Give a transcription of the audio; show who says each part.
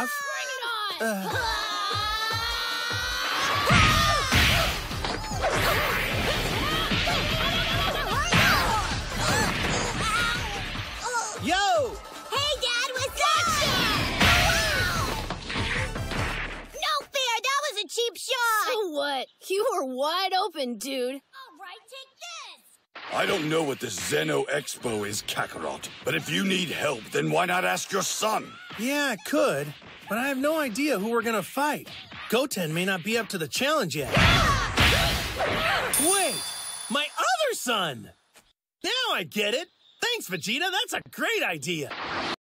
Speaker 1: off.
Speaker 2: Bring it on!
Speaker 1: Yo!
Speaker 3: Hey, Dad, what's up? No fair, that was a cheap shot.
Speaker 2: So what? You were wide open, dude.
Speaker 3: All right, take this.
Speaker 4: I don't know what this Zeno Expo is, Kakarot, but if you need help, then why not ask your son?
Speaker 1: Yeah, I could, but I have no idea who we're gonna fight. Goten may not be up to the challenge yet. Wait! My other son! Now I get it! Thanks, Vegeta, that's a great idea!